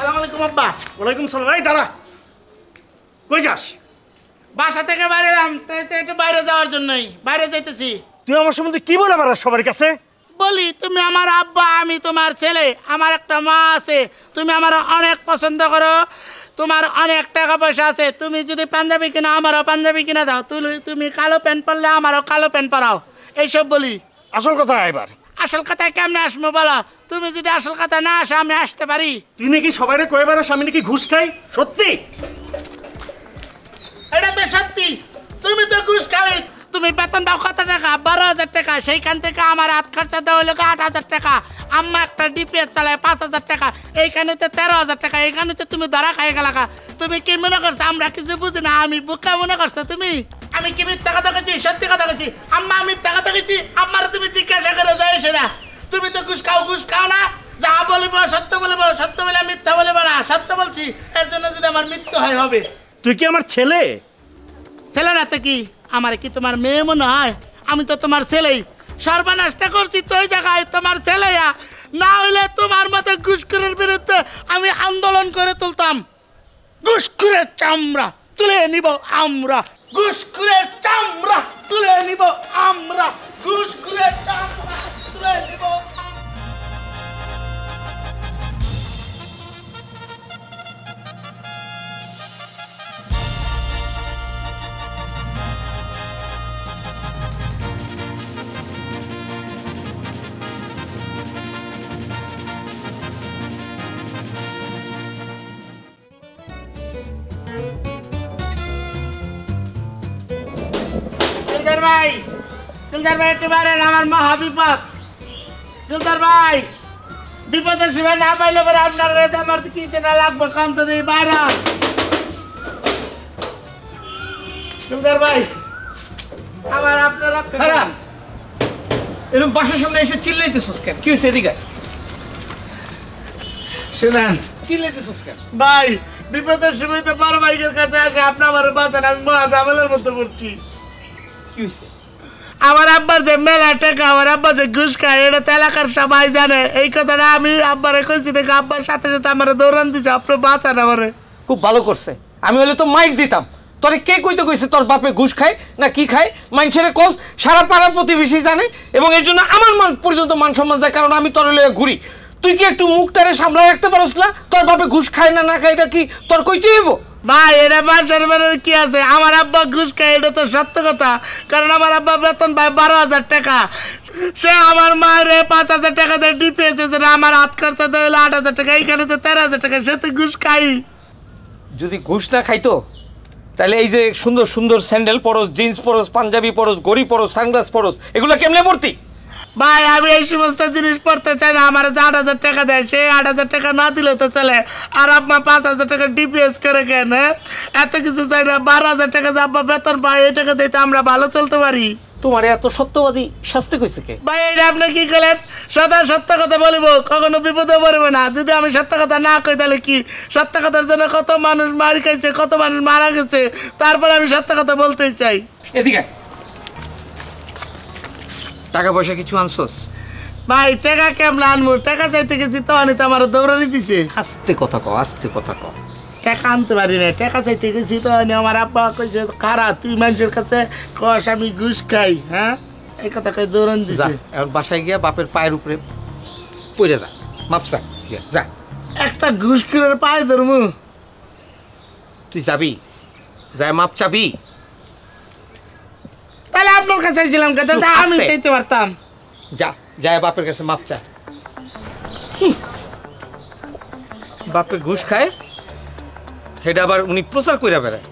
আসসালামু আলাইকুম আব্বা। ওয়ালাইকুম সালাম। এই দাঁড়া, কই যাস? বাসা থেকে বাইরে এলাম, একটু বাইরে যাওয়ার জন্যই বাইরে যাইতেছি। তুই আমার সম্বন্ধে কি বলে বেড়াস সবার কাছে? বলি তুমি আমার আব্বা, আমি তোমার ছেলে, আমার একটা মা আছে, তুমি আমার অনেক পছন্দ করো, তোমার অনেক টাকা পয়সা আছে, তুমি যদি পাঞ্জাবি কিনা আমারও পাঞ্জাবি কিনা দাও, তুমি কালো প্যান্ট পরলে আমারও কালো প্যান্ট পরাও, এইসব বলি। আসল কথা এবার। আসল কথায় কেমনে আসবো বলো? তুমি যদি আসল কথা না আসো আমি আসতে পারি? তুই নাকি সবাইরে কয়ে বেড়াস আমি নাকি ঘুষ খাই? সত্যি? এটা তো সত্যি, তুমি তো ঘুষ খাওয়াই। তুমি বেতন পাও কত টাকা? 12,000 টাকা। সেইখান থেকে আমার হাত খরচা দেওয়া হলো 8,000 টাকা। আম্মা একটা ডিপিএস চালায় 5,000 টাকা। এইখানে তো 13,000 টাকা। এইখানে তো তুমি ধরা খাই গেলা। তুমি কি মনে করছো আমরা কিছু বুঝি না? আমি বোকা মনে করছো তুমি? আমি কি মিথ্যা কথা কইছি? সত্যি কথা কইছি। আম্মা আমি মিথ্যা কথা কইছি? আম্মার তুমি জিজ্ঞাসা করে যাই সেটা। তুমি তো ঘুষ খাও না? যা বলিব সত্য বলিব, সত্য বলে মিথ্যা বলিব না। সত্য বলছি, এর জন্য যদি আমার মৃত্যু হয় হবে। তুই কি আমার ছেলে? ছেলে না তো কি? আমার কি তোমার মেয়ে মনে হয়? আমি তো তোমার ছেলেই। সর্বনাশটা করছি তো ওই জায়গায় তোমার ছেলেয়া। না হইলে তোমার মতো ঘুষখোরের বিরুদ্ধে আমি আন্দোলন করে তুলতাম। ঘুষখোরের চামড়া তুলে নিব আমরা, ঘুষখোরের চামড়া তুলে নিব আমরা, ঘুষখোরের চামড়া তুলে নিব। দিলদার ভাই একটু বারেন, আমার মহা বিপদ। দিলদার ভাই, বিপদের সময় না পাইলে পরে আপনার আমার কি চেনা লাগবে কান্ত দিয়ে বাইরে। দিলদার ভাই, আমার আপনার এরকম বাসার সামনে এসে চিল্লাইতেছস কেন? কি হয়েছে? এদিকে শুনেন। চিল্লাইতেছস কেন? ভাই, বিপদের সময় তো বড় ভাইয়ের কাছে আসে, আপনি আমার বাঁচান, আমি মহা ঝামেলার মধ্যে পড়ছি। কি হয়েছে? আমার আব্বার যে মেলা টাকা, আমার আব্বা যে ঘুষ খায়, এটা তো এলাকার সবাই জানে। এই কথাটা আমি আব্বারে কইছি দেখে আব্বার সাথে সাথে আমার দৌড়ান দিছে, আপনি বাঁচান আমারে। খুব ভালো করছে। আমি হলে তো মাইর দিতাম। তোরে কে কইতে কইছে তোর বাপে ঘুষ খায় না কি খায়? মানুষের কোষ সারা পাড়া প্রতিবেশী জানে, এবং এর জন্য আমার মান পর্যন্ত মান সম্মান যায়, কারণ আমি তোর লয়ে ঘুরি। তুই কি একটু মুখটারে সামলায় রাখতে পারস না? তোর বাপে ঘুষ খায় না খায় এটা কি তোর কইতে হইব? ভাই, এটা মানুষের বাড়ির কি আছে? আমার আব্বা ঘুষ খায়, এটা তো সত্য কথা। কারণ আমার আব্বা বেতন পায় 12,000 টাকা। সে আমার মায়ের 5,000 টাকা দিয়ে ডিপিএসে, আমার হাত খরচা দেওয়া হলো 8,000 টাকা। এইখানে তো 13,000 টাকা। সে তো ঘুষ খাই। যদি ঘুষ না খাইতো তাহলে এই যে সুন্দর সুন্দর স্যান্ডেল পরস, জিন্স পরস, পাঞ্জাবি পরস, ঘড়ি পরস, সানগ্লাস পরস, এগুলো কেমনে পড়তি? ভাই, আমি এই সমস্ত জিনিস পড়তে চাই না। আমার যে 8,000 টাকা দেয়, সে 8,000 টাকা না দিলে তো চলে। আর আব্বা 5,000 টাকা ডিপিএস করে কেন? এত কিছু চাই না। 12,000 টাকা যে আব্বা বেতন পায়, এই টাকা দিতে আমরা ভালো চলতে পারি। তোমার এত সত্যবাদী শাস্তি কইছে কে? ভাই, এটা আপনি কি করলেন? সদা সত্য কথা বলিব, কখনো বিপদে পড়বে না। যদি আমি সত্য কথা না কই তাহলে কি? সত্য কথার জন্য কত মানুষ মার খাইছে, কত মানুষ মারা গেছে, তারপরে আমি সত্য কথা বলতেই চাই। এদিকে টাকা পয়সা কিছু আনছস? ভাই, টাকা কেমন আনবো? টাকা চাইতে গেছি তো আনিতে আমার দৌড়ানি দিছে। আস্তে কথা কও, আস্তে কথা কও। টাকা আনতে পারি না, টাকা চাইতে গেছি তো আমার আব্বা কইছে খারা তুই মানুষের কাছে কস আমি ঘুষ খাই। হ্যাঁ, এই কথা কই দৌড়ান যা, দিছে। এখন বাসায় গিয়া বাপের পায়ের উপরে পড়ে যা, মাপসা যা। একটা ঘুষ করে পায়ে ধরবো? তুই যাবি, যায় মাপ চাবি। তাহলে আপনার কাছে চাইছিলাম কথা, আমি চাইতে পারতাম। যা, যায় বাপের কাছে মাপ চা। বাপে ঘুষ খায়, সেটা আবার উনি প্রচার কইরা বেড়ায়।